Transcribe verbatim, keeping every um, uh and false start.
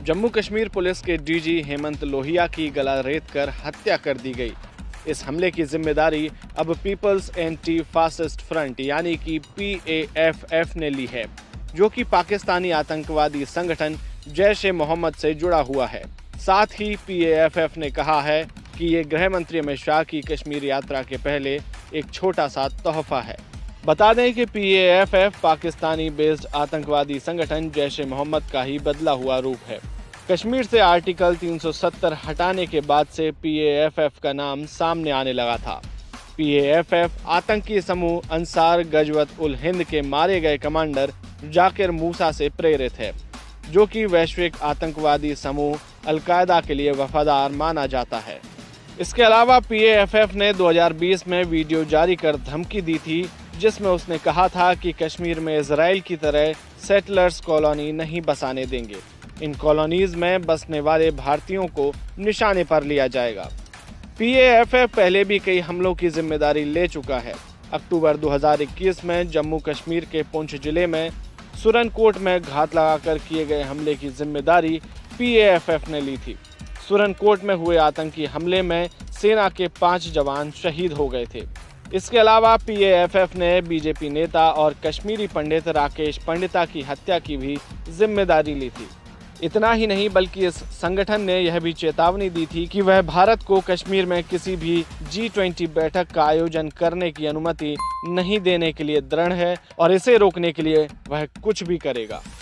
Jammu Kashmir police के DG Hemant Lohia की गला रेत कर हत्या कर दी गई। इस हमले की जिम्मेदारी अब पीपल्स एंटी फासिस्ट फ्रंट यानी कि पी ए एफ एफ ने ली है, जो कि पाकिस्तानी आतंकवादी संगठन जैश ए मोहम्मद से जुड़ा हुआ है। साथ ही पी ए एफ एफ ने कहा है कि ये गृह मंत्री अमित शाह की कश्मीर यात्रा के पहले एक छोटा सा तोहफा है। बता दें कि P A F F Pakistani based आतंकवादी संगठन जैश ए मोहम्मद का ही बदला हुआ रूप है। कश्मीर से आर्टिकल तीन सौ सत्तर हटाने के बाद से पी ए एफ एफ का नाम सामने आने लगा था। पी ए एफ एफ आतंकी समूह अंसार गजवत उल हिंद के मारे गए कमांडर जाकिर मूसा से प्रेरित है, जो कि वैश्विक आतंकवादी समूह अल-कायदा के लिए वफादार माना जाता है। इसके अलावा पी ए एफ एफ ने दो हज़ार बीस में वीडियो जारी कर धमकी दी थी, जिसमें उसने कहा था कि कश्मीर में इजराइल की तरह सेटलर्स कॉलोनी नहीं बसाने देंगे। इन कॉलोनीज में बसने वाले भारतीयों को निशाने पर लिया जाएगा। पी ए एफ एफ पहले भी कई हमलों की जिम्मेदारी ले चुका है। अक्टूबर दो हज़ार इक्कीस में जम्मू कश्मीर के पुंछ जिले में सुरनकोट में घात लगाकर किए गए हमले की जिम्मेदारी पी ए एफ एफ ने ली थी। सुरनकोट में हुए आतंकी हमले में सेना के पांच जवान शहीद हो गए थे। इसके अलावा पी ए एफ एफ ने बी जे पी नेता और कश्मीरी पंडित राकेश पंडिता की हत्या की भी जिम्मेदारी ली थी। इतना ही नहीं बल्कि इस संगठन ने यह भी चेतावनी दी थी कि वह भारत को कश्मीर में किसी भी जी ट्वेंटी बैठक का आयोजन करने की अनुमति नहीं देने के लिए दृढ़ है और इसे रोकने के लिए वह कुछ भी करेगा।